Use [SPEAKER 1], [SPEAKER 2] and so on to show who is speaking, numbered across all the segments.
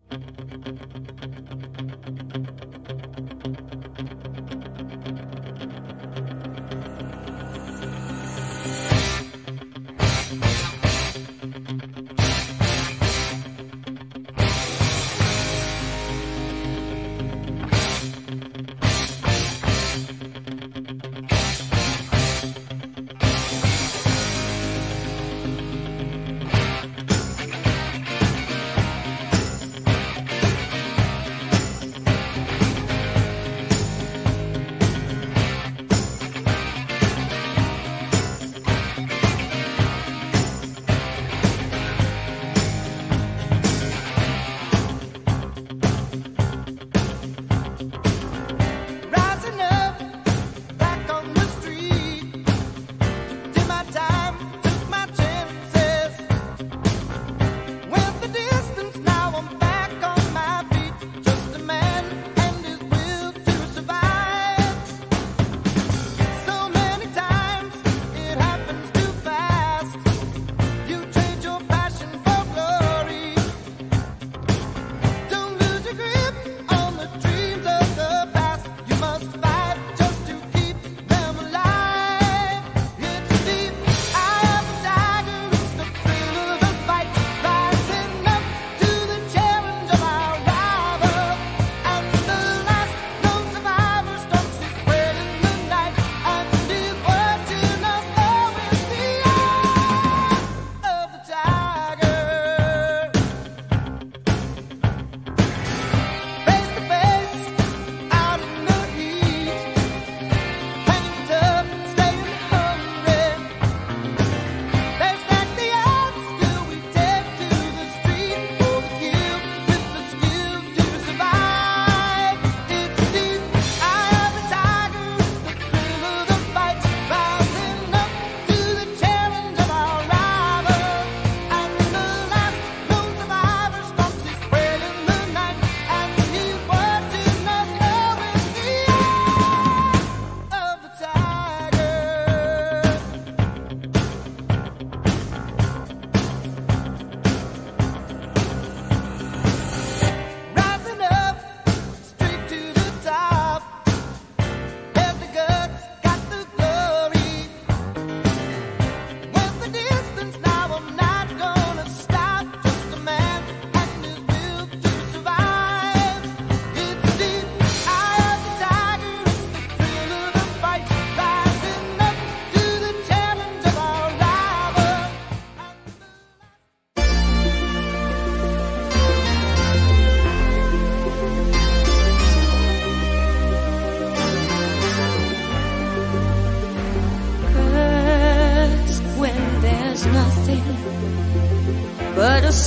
[SPEAKER 1] but a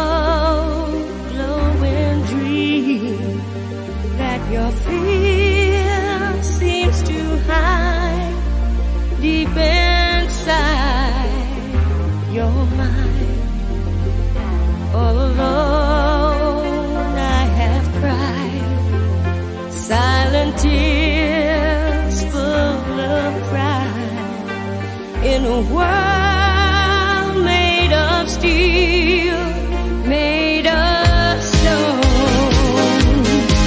[SPEAKER 1] slow glowing dream that your fear seems to hide deep inside your mind. All alone I have cried silent tears full of pride in a world made of steel, made of stone.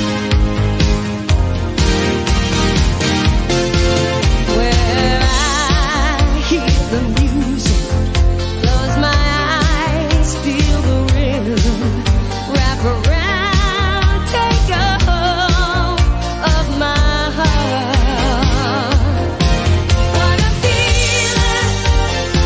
[SPEAKER 1] Where I hear the music, close my eyes, feel the rhythm, wrap around, take a hold of my heart. What a feeling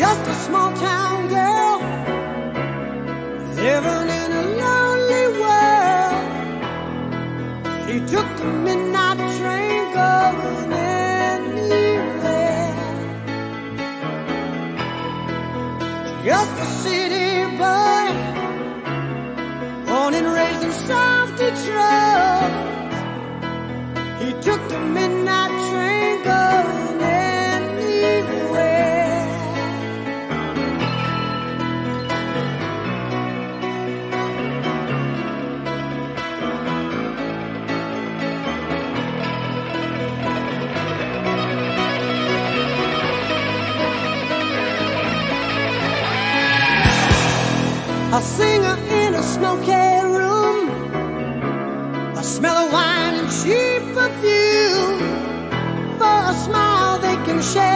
[SPEAKER 1] just a small town girl living in a lonely world. She took the midnight train going anywhere. Just a city boy, born and raised in South Detroit. He took the midnight train going anywhere. A singer in a smoky room, a smell of wine and cheap perfume. For a smile they can share.